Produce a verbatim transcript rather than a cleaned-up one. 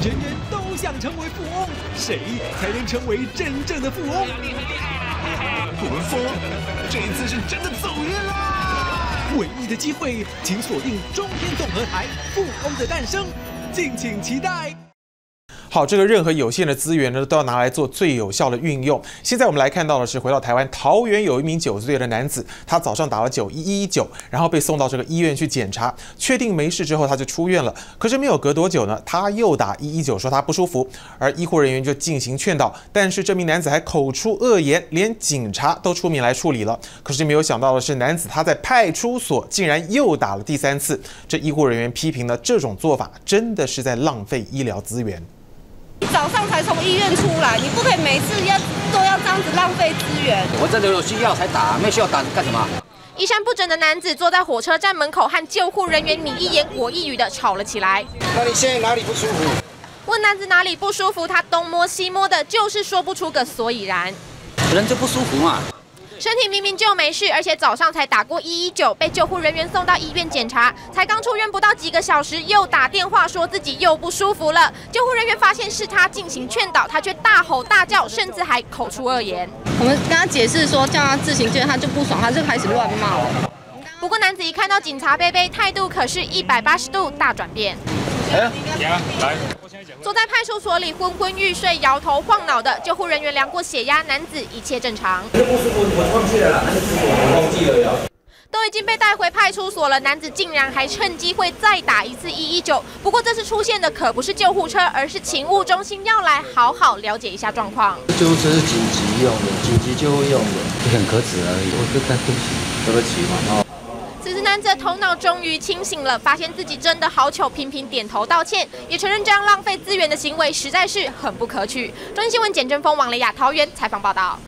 人人都想成为富翁，谁才能成为真正的富翁？ 富文峰，这一次是真的走运啦！ 唯一的机会，请锁定中天综合台《富翁的诞生》，敬请期待。 好，这个任何有限的资源呢，都要拿来做最有效的运用。现在我们来看到的是，回到台湾桃园有一名九十岁的男子，他早上打了九一一九，然后被送到这个医院去检查，确定没事之后他就出院了。可是没有隔多久呢，他又打一一九说他不舒服，而医护人员就进行劝导，但是这名男子还口出恶言，连警察都出面来处理了。可是没有想到的是，男子他在派出所竟然又打了第三次。这医护人员批评呢，这种做法真的是在浪费医疗资源。 早上才从医院出来，你不可以每次要都要这样子浪费资源。 我真的有需要才打，没需要打干什么？ 衣衫不整的男子坐在火车站门口，和救护人员你一言我一语的吵了起来。 那你现在哪里不舒服？ 问男子哪里不舒服，他东摸西摸的，就是说不出个所以然。 人就不舒服嘛。 身体明明就没事，而且早上才打过一一九，被救护人员送到医院检查，才刚出院不到几个小时，又打电话说自己又不舒服了。救护人员发现是他，进行劝导，他却大吼大叫，甚至还口出恶言。 我们跟他解释说叫他自行救援，他就不爽，他就开始乱骂了。 不过男子一看到警察贝贝，态度可是一百八十度大转变。 哎，来， 坐在派出所里昏昏欲睡、摇头晃脑的救护人员量过血压，男子一切正常。 不舒服，我忘记了啦，我忘记了。 都已经被带回派出所了，男子竟然还趁机会再打一次一一九。不过这次出现的可不是救护车，而是勤务中心，要来好好了解一下状况。 救护车是紧急用的，紧急就会用的，就很可耻而已。我对不起，对不起嘛。哦。 此时男子的头脑终于清醒了，发现自己真的好糗，频频点头道歉，也承认这样浪费资源的行为实在是很不可取。中新新闻简真峰、王雷雅桃园采访报道。